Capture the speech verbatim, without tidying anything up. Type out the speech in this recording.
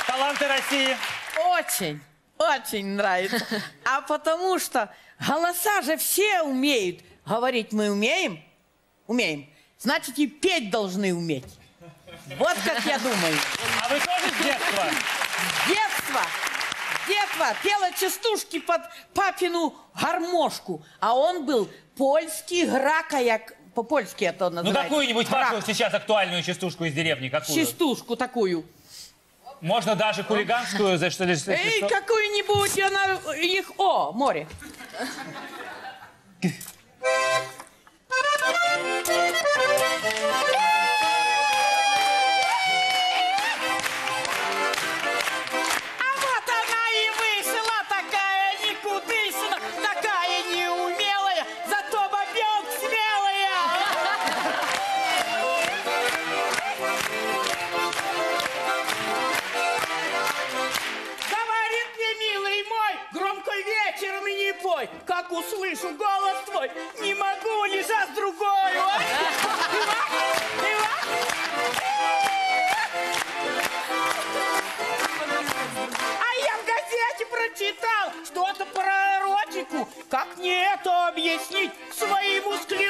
таланты России? Очень, очень нравится. А потому что голоса же все умеют. Говорить мы умеем? Умеем. Значит, и петь должны уметь. Вот как я думаю. А вы тоже с детства? С детства. С детства пела частушки под папину гармошку. А он был польский гракаяк. По-польски это Ну, называется. какую-нибудь вашу сейчас актуальную частушку из деревни. Какую? Частушку такую. Можно даже хулиганскую, за что ли? Эй, какую-нибудь, она их... О, море. А вот она и вышла, такая никудышна, такая неумелая, зато бабёнка смелая. Говорит мне, милый мой, громко вечером и не пой, как услышу голос твой, не могу лежать с другой. Ой. Ива, Ива. А я в газете прочитал что-то про эротику. Как мне это объяснить своему склерозу?